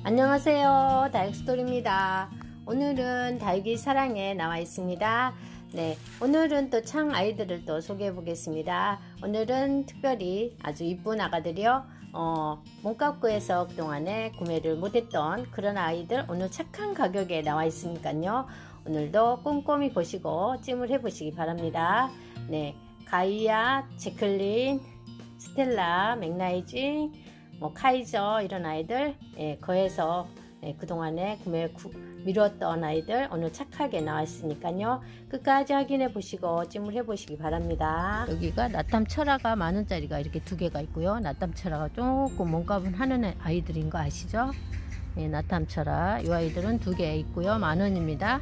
안녕하세요, 다육스토리입니다. 오늘은 다육이 사랑에 나와 있습니다. 네, 오늘은 또 창 아이들을 또 소개해 보겠습니다. 오늘은 특별히 아주 이쁜 아가들이요, 몸값구에서 그동안에 구매를 못했던 그런 아이들 오늘 착한 가격에 나와 있으니까요, 오늘도 꼼꼼히 보시고 찜을 해 보시기 바랍니다. 네, 가이아, 제클린, 스텔라, 맥라이징, 카이저 이런 아이들, 거에서 그동안에 구매 미뤘던 아이들 오늘 착하게 나왔으니까요, 끝까지 확인해 보시고 찜을 해 보시기 바랍니다. 여기가 나탐 철화가 만원짜리가 이렇게 두 개가 있고요, 나탐 철화가 조금 몸값은 하는 아이들인 거 아시죠? 네, 나탐 철화 이 아이들은 두 개 있고요, 만원입니다.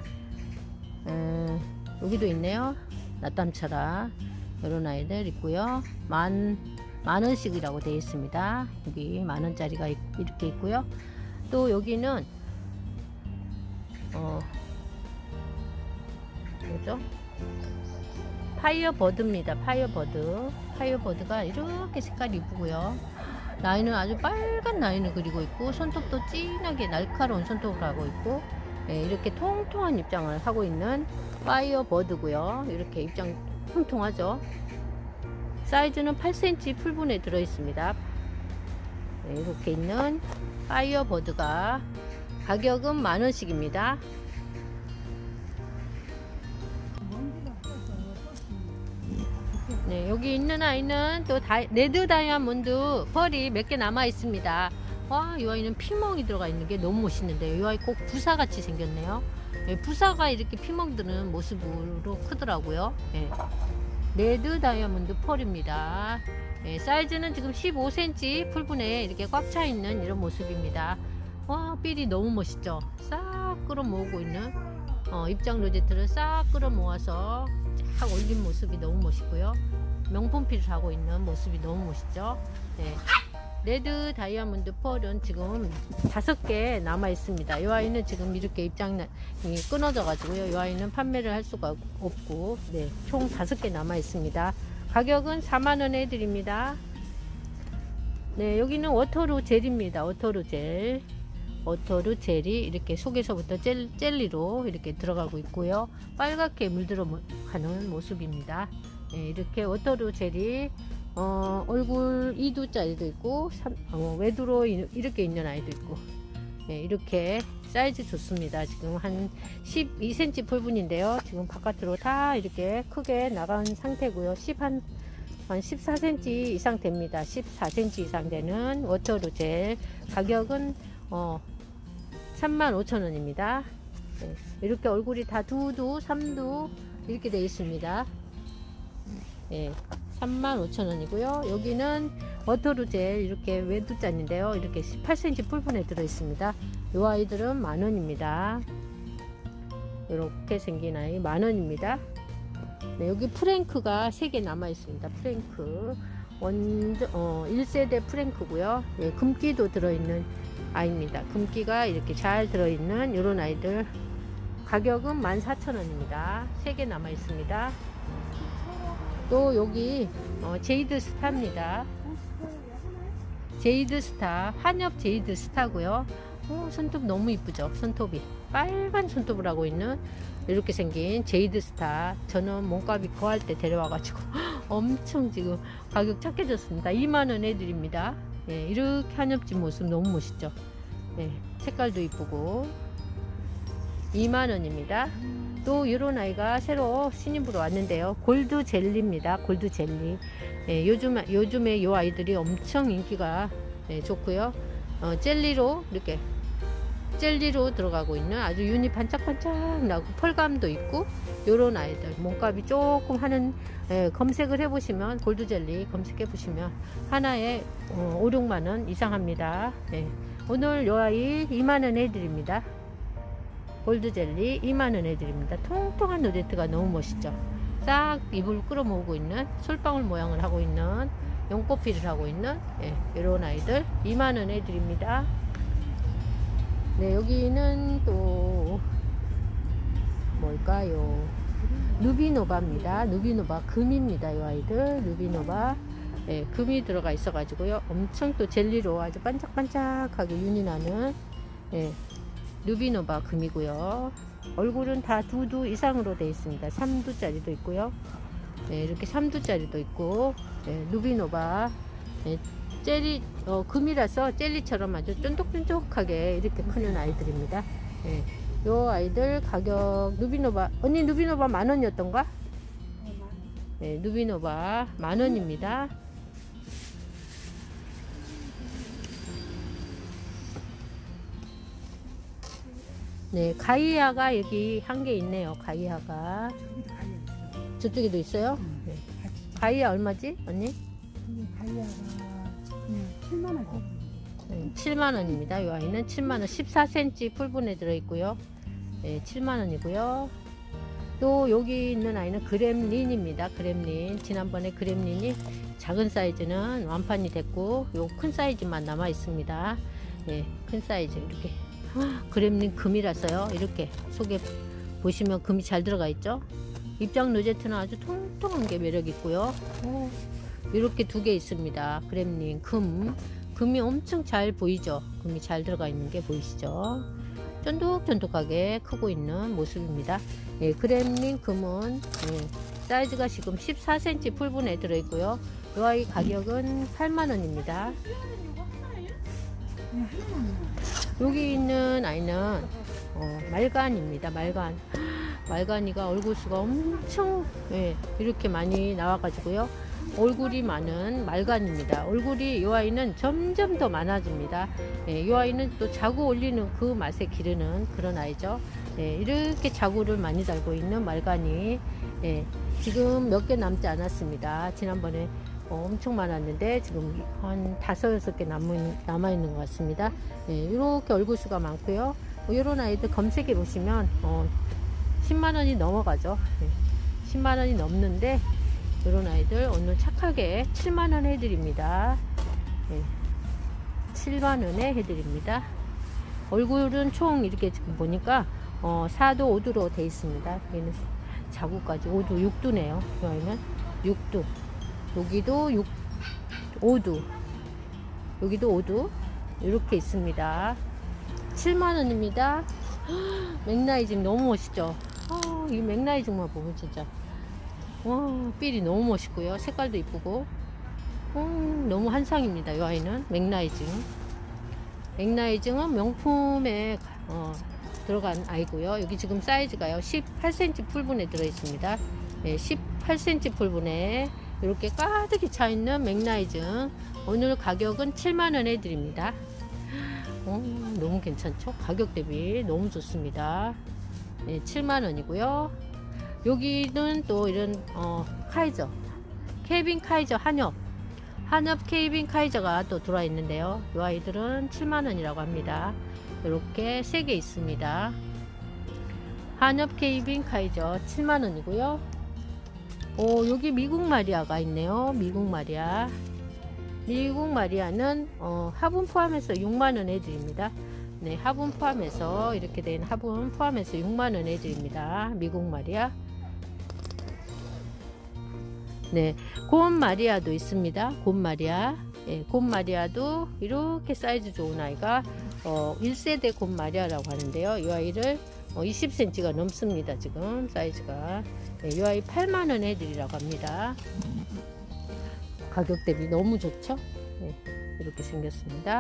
여기도 있네요, 나탐 철화 이런 아이들 있고요, 만원씩이라고 되어 있습니다. 여기 만원짜리가 이렇게 있고요. 또 여기는 뭐죠? 파이어버드입니다. 파이어버드가 이렇게 색깔이 이쁘고요, 라인은 아주 빨간 라인을 그리고 있고, 손톱도 진하게 날카로운 손톱을 하고 있고, 이렇게 통통한 입장을 하고 있는 파이어버드고요. 이렇게 입장 통통하죠. 사이즈는 8cm 풀분에 들어 있습니다. 이렇게 있는 파이어버드가 가격은 만원씩입니다. 네, 여기 있는 아이는 또 레드 다이아몬드 펄이 몇 개 남아 있습니다. 와, 이 아이는 피멍이 들어가 있는 게 너무 멋있는데요. 이 아이 꼭 부사같이 생겼네요. 부사가 이렇게 피멍 드는 모습으로 크더라고요. 레드 다이아몬드 펄입니다. 사이즈는 지금 15cm 풀분에 이렇게 꽉 차 있는 이런 모습입니다. 와, 삘이 너무 멋있죠? 싹 끌어 모으고 있는 입장 로제트를 싹 끌어 모아서 쫙 올린 모습이 너무 멋있고요, 명품 필을 하고 있는 모습이 너무 멋있죠? 레드 다이아몬드 펄은 지금 5개 남아 있습니다. 이 아이는 지금 이렇게 입장이 끊어져 가지고요, 이 아이는 판매를 할 수가 없고, 총 5개 남아 있습니다. 가격은 4만원에 드립니다. 네, 여기는 워터루 젤입니다. 워터루 젤이 이렇게 속에서부터 젤리로 이렇게 들어가고 있고요, 빨갛게 물들어 가는 모습입니다. 이렇게 워터루 젤이 얼굴 2두짜리도 있고, 외두로 이렇게 있는 아이도 있고, 이렇게 사이즈 좋습니다. 지금 한 12cm 풀분인데요, 지금 바깥으로 다 이렇게 크게 나간 상태고요. 한 14cm 이상 됩니다. 14cm 이상 되는 워터루 젤 가격은 35,000원입니다. 이렇게 얼굴이 다 2두, 3두 이렇게 되어 있습니다. 35,000원이고요. 여기는 워터루 젤 이렇게 외두잔인데요, 이렇게 18cm 풀분에 들어 있습니다. 이 아이들은 만원입니다. 이렇게 생긴 아이 만원입니다. 여기 프랭크가 3개 남아 있습니다. 프랭크 1세대 프랭크고요. 금기도 들어있는 아이입니다. 금기가 이렇게 잘 들어있는 이런 아이들 가격은 14,000원입니다. 3개 남아 있습니다. 또 여기 제이드 스타입니다. 제이드 스타, 환엽 제이드 스타고요. 손톱 너무 이쁘죠? 손톱이 빨간 손톱을 하고 있는 이렇게 생긴 제이드 스타. 저는 몸값이 거할 때 데려와 가지고 엄청 지금 가격 착해졌습니다. 2만원에 드립니다. 이렇게 한엽진 모습 너무 멋있죠? 색깔도 이쁘고 2만원입니다. 또 이런 아이가 새로 신입으로 왔는데요, 골드 젤리입니다. 골드 젤리. 요즘에 이 아이들이 엄청 인기가 좋고요, 젤리로 이렇게 젤리로 들어가고 있는 아주 윤이 반짝반짝 나고 펄감도 있고, 요런 아이들 몸값이 조금 하는, 검색을 해보시면 골드 젤리 검색해 보시면 하나에 5, 6만원 이상 합니다. 오늘 요 아이 2만원에 드립니다. 골드젤리 2만원에 드립니다. 통통한 로제트가 너무 멋있죠? 싹 입을 끌어모으고 있는 솔방울 모양을 하고 있는 연꽃필을 하고 있는 이런 아이들 2만원에 드립니다. 여기는 또 뭘까요? 누비노바입니다. 누비노바 금입니다. 이 아이들 누비노바 금이 들어가 있어 가지고요, 엄청 또 젤리로 아주 반짝반짝하게 윤이 나는 예, 누비노바 금이고요. 얼굴은 다 2두 이상으로 되어 있습니다. 3두짜리도 있고요. 예, 이렇게 3두짜리도 있고, 예, 누비노바, 예, 젤리, 금이라서 젤리처럼 아주 쫀득쫀득하게 이렇게 크는 아이들입니다. 예, 요 아이들 가격, 누비노바, 언니 누비노바 10,000원이었던가? 네, 누비노바 10,000원입니다. 네, 가이아가 여기 한 개 있네요. 가이아가. 저쪽에도 있어요? 네. 가이아 얼마지, 언니? 가이아가 7만원. 네, 7만원입니다. 이 아이는 7만원. 14cm 풀분에 들어있고요. 네, 7만원이고요. 또 여기 있는 아이는 그렘린입니다. 그렘린. 지난번에 그렘린이 작은 사이즈는 완판이 됐고, 요 큰 사이즈만 남아 있습니다. 네, 큰 사이즈 이렇게. 그렘린 금이라서요. 이렇게 속에 보시면 금이 잘 들어가 있죠. 입장 로제트는 아주 통통한 게 매력 있고요. 이렇게 2개 있습니다. 그렘린 금이 엄청 잘 보이죠. 금이 잘 들어가 있는 게 보이시죠. 쫀득쫀득하게 크고 있는 모습입니다. 예, 그렘린 금은 예, 사이즈가 지금 14cm 풀분에 들어있고요. 이 아이 가격은 8만원입니다. 여기 있는 아이는 말간입니다. 말간이가 얼굴수가 엄청 예, 이렇게 많이 나와 가지고요. 얼굴이 많은 말간입니다. 얼굴이 이 아이는 점점 더 많아집니다. 예, 이 아이는 또 자구 올리는 그 맛에 기르는 그런 아이죠. 예, 이렇게 자구를 많이 달고 있는 말간이 예, 지금 몇 개 남지 않았습니다. 지난번에 엄청 많았는데 지금 한 5-6개 남아있는 것 같습니다. 예, 이렇게 얼굴수가 많고요. 이런 아이들 검색해 보시면 10만원이 넘어가죠. 예, 10만원이 넘는데 이런 아이들 오늘 착하게 7만원 해드립니다. 예, 7만원에 해드립니다. 얼굴은 총 이렇게 지금 보니까 4두 5두로 되어 있습니다. 얘는 자구까지 5두 6두네요. 이 아이는 6두. 여기도 5두, 여기도 5두 이렇게 있습니다. 7만원입니다. 맥라이징 너무 멋있죠. 이 맥라이징만 보면 진짜 삘이 너무 멋있고요. 색깔도 이쁘고 너무 한상입니다. 이 아이는 맥라이징은 명품에 들어간 아이고요. 여기 지금 사이즈가요 18cm 풀분에 들어 있습니다. 네, 18cm 풀분에 이렇게 가득히 차 있는 맥라이징 오늘 가격은 7만원 해드립니다. 너무 괜찮죠? 가격 대비 너무 좋습니다. 네, 7만원이고요. 여기는 또 이런 카이저 케빈 카이저 한엽 케빈 카이저가 또 들어와 있는데요. 이 아이들은 7만원이라고 합니다. 이렇게 3개 있습니다. 한엽 케빈 카이저 7만원이고요. 여기 미국 마리아가 있네요. 미국 마리아는 화분 포함해서 6만원 해드립니다. 네, 화분 포함해서 이렇게 된 화분 포함해서 6만원 해드립니다. 미국 마리아. 네, 곰 마리아도 있습니다. 곰 마리아. 예, 곰 마리아도 이렇게 사이즈 좋은 아이가 1세대 곰 마리아라고 하는데요. 이 아이를 20cm가 넘습니다. 지금 사이즈가. 네, 이 아이 8만원 해드리라고 합니다. 가격 대비 너무 좋죠? 네, 이렇게 생겼습니다.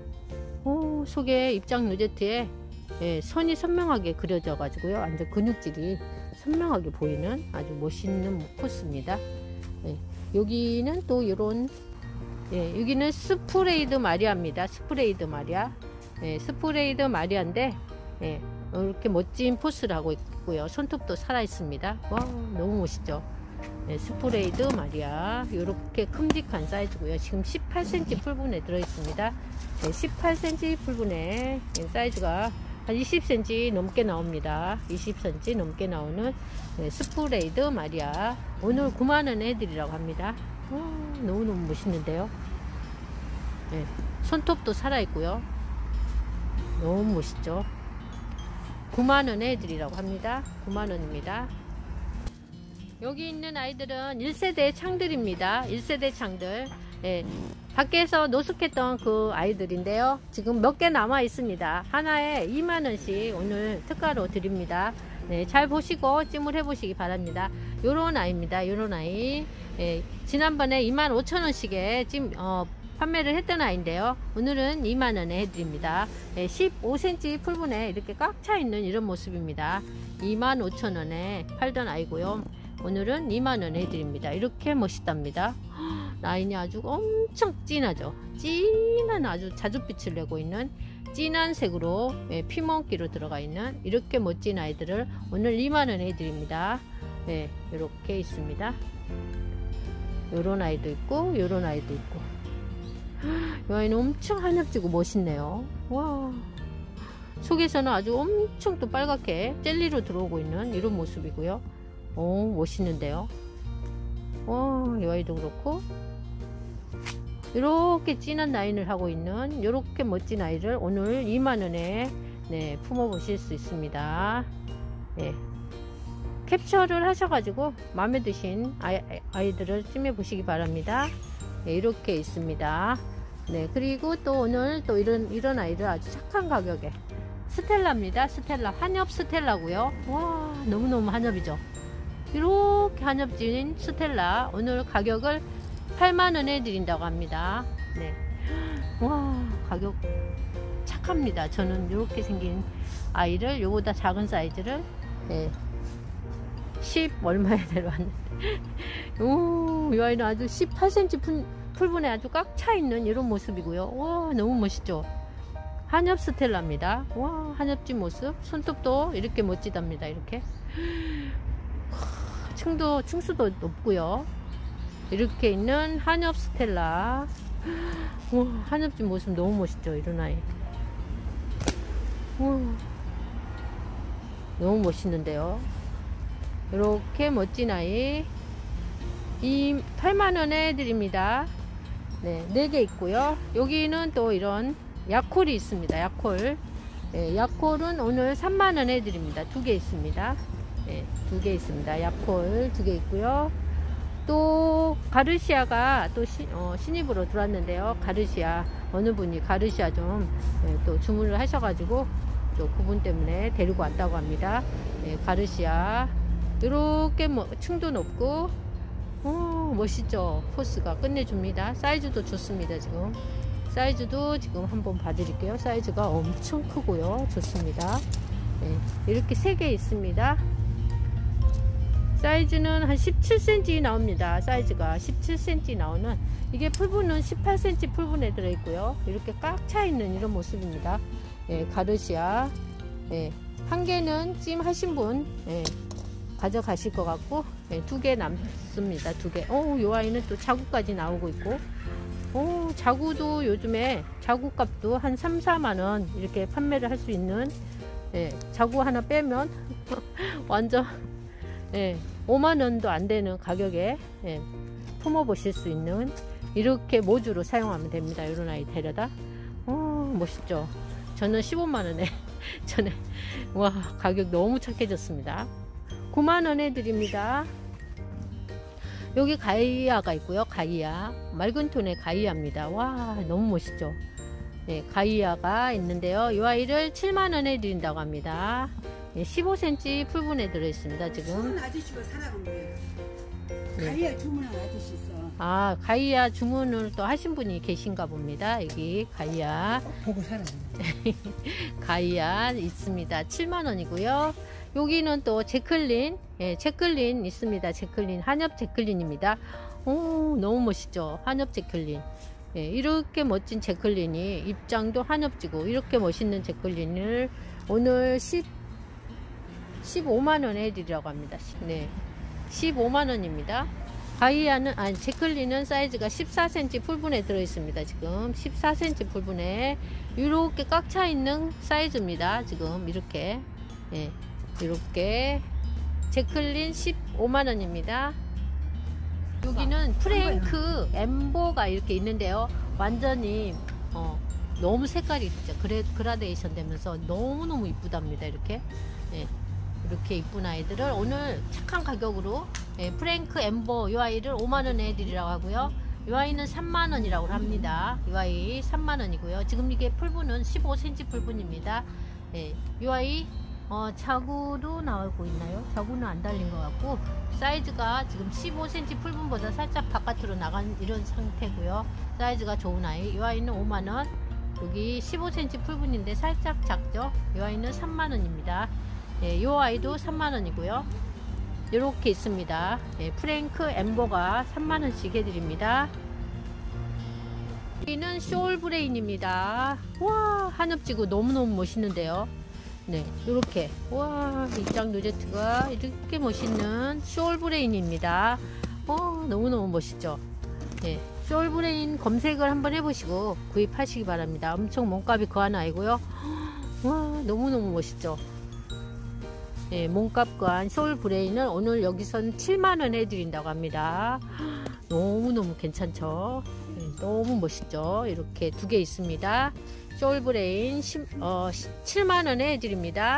속에 입장 로제트에 예, 선이 선명하게 그려져 가지고요. 완전 근육질이 선명하게 보이는 아주 멋있는 코스입니다. 예, 여기는 또 이런 예, 여기는 스프레이드 마리아입니다. 스프레이드 마리아. 예, 스프레이드 마리아인데 예, 이렇게 멋진 포스를 하고 있고요. 손톱도 살아 있습니다. 와, 너무 멋있죠? 네, 스프레이드 마리아. 이렇게 큼직한 사이즈고요. 지금 18cm 풀분에 들어 있습니다. 네, 18cm 풀분에 사이즈가 한 20cm 넘게 나옵니다. 20cm 넘게 나오는 네, 스프레이드 마리아. 오늘 9만원 해드리라고 합니다. 너무너무 멋있는데요. 네, 손톱도 살아있고요. 너무 멋있죠. 9만원 해드리라고 합니다. 9만원입니다. 여기 있는 아이들은 1세대 창들입니다. 1세대 창들. 예, 밖에서 노숙했던 그 아이들인데요. 지금 몇 개 남아 있습니다. 하나에 2만원씩 오늘 특가로 드립니다. 네, 잘 보시고 찜을 해보시기 바랍니다. 요런 아이입니다. 요런 아이. 예, 지난번에 25,000원씩에 찜, 판매를 했던 아이인데요. 오늘은 2만원에 해드립니다. 예, 15cm 풀분에 이렇게 꽉 차 있는 이런 모습입니다. 25,000원에 팔던 아이고요. 오늘은 2만원에 해드립니다. 이렇게 멋있답니다. 라인이 아주 엄청 진하죠. 진한 아주 자줏빛을 내고 있는 진한 색으로 피멍기로 들어가 있는 이렇게 멋진 아이들을 오늘 2만원에 해드립니다. 네, 이렇게 있습니다. 요런 아이도 있고 요런 아이도 있고. 이 아이는 엄청 한엽지고 멋있네요. 와, 속에서는 아주 엄청 또 빨갛게 젤리로 들어오고 있는 이런 모습이고요. 오, 멋있는데요. 와, 이 아이도 그렇고 이렇게 진한 라인을 하고 있는 이렇게 멋진 아이를 오늘 2만원에 네, 품어 보실 수 있습니다. 네, 캡처를 하셔가지고 마음에 드신 아이들을 찜해 보시기 바랍니다. 네, 이렇게 있습니다. 네, 그리고 또 오늘 또 이런 아이를 아주 착한 가격에 스텔라입니다. 스텔라, 한엽 스텔라고요. 와, 너무너무 한엽이죠. 이렇게 한엽진 스텔라 오늘 가격을 8만원에 드린다고 합니다. 네. 와, 가격 착합니다. 저는 이렇게 생긴 아이를 요보다 작은 사이즈를 네, 10 얼마에 내려왔는데 오, 이 아이는 아주 18cm 풀분에 아주 꽉 차 있는 이런 모습이고요. 와, 너무 멋있죠. 한엽 스텔라입니다. 와, 한엽진 모습. 손톱도 이렇게 멋지답니다. 이렇게 층수도 높고요. 이렇게 있는 한엽 스텔라. 와, 한엽진 모습 너무 멋있죠. 이런 아이. 와, 너무 멋있는데요. 이렇게 멋진 아이 8만원에 드립니다. 네, 4개 있고요. 여기는 또 이런 야콜이 있습니다. 야콜. 네, 야콜은 오늘 3만원에 드립니다. 2개 있습니다. 네, 2개 있습니다. 야콜 2개 있고요. 또 가르시아가 또 신입으로 들어왔는데요. 가르시아 어느 분이 가르시아 좀 또 주문을 하셔가지고 또 그분 때문에 데리고 왔다고 합니다. 네, 가르시아 이렇게 층도 높고 멋있죠. 포스가 끝내줍니다. 사이즈도 좋습니다. 지금 사이즈도 지금 한번 봐드릴게요. 사이즈가 엄청 크고요. 좋습니다. 네, 이렇게 3개 있습니다. 사이즈는 한 17cm 나옵니다. 사이즈가 17cm 나오는 이게 풀분은 18cm 풀분에 들어있고요. 이렇게 꽉 차 있는 이런 모습입니다. 예, 가르시아. 예, 한 개는 찜 하신 분 가져가실 것 같고 2개 남습니다. 2개. 요 아이는 또 자구까지 나오고 있고 자구도 요즘에 자구값도 한 3, 4만원 이렇게 판매를 할 수 있는 자구 하나 빼면 완전 5만원도 안 되는 가격에 품어 보실 수 있는 이렇게 모주로 사용하면 됩니다. 이런 아이 데려다. 멋있죠. 저는 15만원에 전에 와, 가격 너무 착해졌습니다. 9만원에 드립니다. 여기 가이아가 있고요. 가이아 맑은 톤의 가이아입니다. 와, 너무 멋있죠. 네, 가이아가 있는데요. 이 아이를 7만원에 드린다고 합니다. 15cm 풀분에 들어있습니다. 지금 아저씨가 사랑한 거예요. 네. 가이아 주문한 아저씨 있어. 아, 가이아 주문을 또 하신 분이 계신가 봅니다. 여기 가이아 보고 사랑. 가이아 있습니다. 7만원이고요. 여기는 또 제클린, 제클린 있습니다. 제클린, 한엽 제클린입니다. 오, 너무 멋있죠. 한엽 제클린. 이렇게 멋진 제클린이 입장도 한엽지고 이렇게 멋있는 제클린을 오늘 15만원에 해드리라고 합니다. 네, 15만원입니다. 가이아는, 아니, 제클린은 사이즈가 14cm 풀분에 들어있습니다. 지금 14cm 풀분에 이렇게 꽉 차 있는 사이즈입니다. 지금 이렇게 이렇게 제클린 15만원입니다. 여기는 프랭크 엠보가 이렇게 있는데요. 완전히 너무 색깔이 진짜 그라데이션 되면서 너무너무 이쁘답니다. 이렇게 이렇게 이쁜 아이들을 오늘 착한 가격으로 프랭크 엠보 이 아이를 5만원에 해드리라고 하고요. 이 아이는 3만원이라고 합니다. 이 아이 3만원이고요. 지금 이게 풀분은 15cm 풀분입니다. 예, 이 아이 자구도 나오고 있나요? 자구는 안 달린 것 같고, 사이즈가 지금 15cm 풀분보다 살짝 바깥으로 나간 이런 상태고요. 사이즈가 좋은 아이. 이 아이는 5만원. 여기 15cm 풀분인데 살짝 작죠? 이 아이는 3만원입니다. 예, 이 아이도 3만원이고요. 이렇게 있습니다. 예, 프랭크 엠버가 3만원씩 해드립니다. 여기는 쇼울브레인입니다. 와, 한엽지구 너무너무 멋있는데요. 네, 이렇게 와, 입장 노제트가 이렇게 멋있는 쇼울브레인입니다. 너무너무 멋있죠. 네, 쇼울브레인 검색을 한번 해보시고 구입하시기 바랍니다. 엄청 몸값이 거한 아이고요. 와, 너무너무 멋있죠. 네, 몸값 거한 쇼울브레인을 오늘 여기선 7만원 해드린다고 합니다. 너무너무 괜찮죠. 네, 너무 멋있죠. 이렇게 두 개 있습니다. 쇼울브레인 7만원에 해드립니다.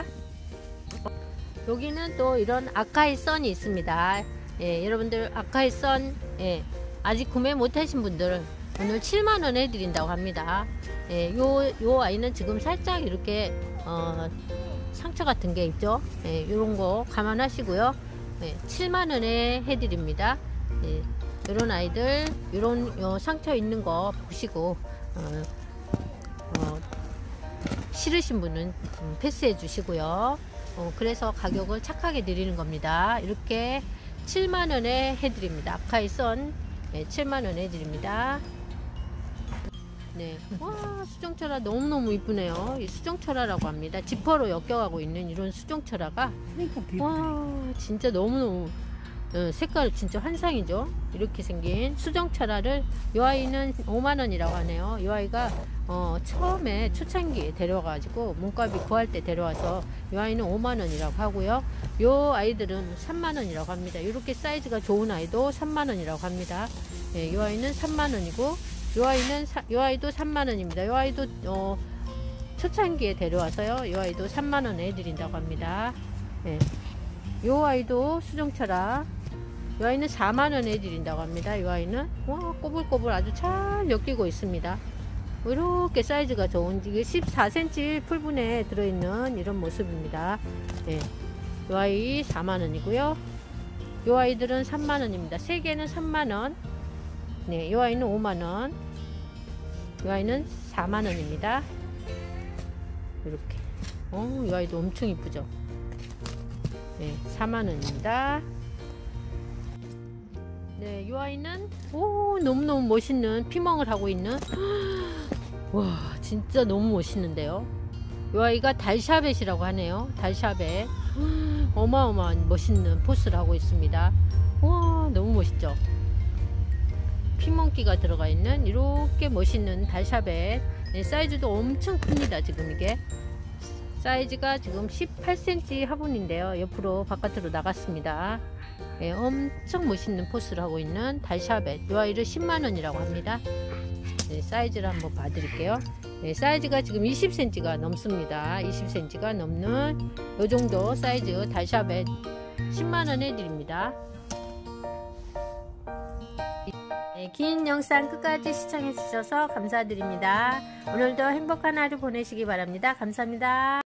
여기는 또 이런 아카이 선이 있습니다. 예, 여러분들 아카이 선, 예, 아직 구매 못하신 분들 오늘 7만원에 해드린다고 합니다. 예, 요 아이는 지금 살짝 이렇게 상처 같은 게 있죠. 예, 요런 거 감안하시고요. 예, 7만원에 해드립니다. 예, 요런 아이들, 요런 상처 있는 거 보시고 싫으신 분은 패스해 주시고요. 그래서 가격을 착하게 드리는 겁니다. 이렇게 7만원에 해드립니다. 아카이 선, 네, 7만원에 해드립니다. 네, 와, 수정철화 너무너무 이쁘네요. 이 수정철화라고 합니다. 지퍼로 엮여가고 있는 이런 수정철화가, 와, 진짜 너무너무 색깔 진짜 환상이죠. 이렇게 생긴 수정철화를, 이 아이는 5만원이라고 하네요. 이 아이가 처음에 초창기에 데려와가지고 몸값이 구할 때 데려와서 이 아이는 5만원이라고 하고요. 이 아이들은 3만원이라고 합니다. 이렇게 사이즈가 좋은 아이도 3만원이라고 합니다. 예, 이 아이는 3만원이고, 이 아이도 3만원입니다. 이 아이도 초창기에 데려와서요. 이 아이도 3만원에 해드린다고 합니다. 예, 이 아이도 수정철화, 이 아이는 4만원에 해드린다고 합니다. 이 아이는 와, 꼬불꼬불 아주 잘 엮이고 있습니다. 이렇게 사이즈가 좋은, 이게 14cm 풀분에 들어있는 이런 모습입니다. 예, 이 아이 4만원이고요. 이 아이들은 3만원입니다. 3개는 3만원. 네, 이 아이는 5만원. 이 아이는 4만원입니다. 이렇게. 이 아이도 엄청 이쁘죠. 네, 4만원입니다. 네, 이 아이는 너무너무 멋있는 피멍을 하고 있는, 와, 진짜 너무 멋있는데요. 이 아이가 달샤벳이라고 하네요. 달샤벳. 어마어마한 멋있는 포스를 하고 있습니다. 와, 너무 멋있죠. 피멍기가 들어가 있는 이렇게 멋있는 달샤벳. 네, 사이즈도 엄청 큽니다. 지금 이게 사이즈가 지금 18cm 화분인데요. 옆으로 바깥으로 나갔습니다. 네, 엄청 멋있는 포스를 하고 있는 달샤벳. 이 아이를 10만원이라고 합니다. 네, 사이즈를 한번 봐드릴게요. 네, 사이즈가 지금 20cm가 넘습니다. 20cm가 넘는 이 정도 사이즈 달샤벳 10만원 해드립니다. 네, 긴 영상 끝까지 시청해 주셔서 감사드립니다. 오늘도 행복한 하루 보내시기 바랍니다. 감사합니다.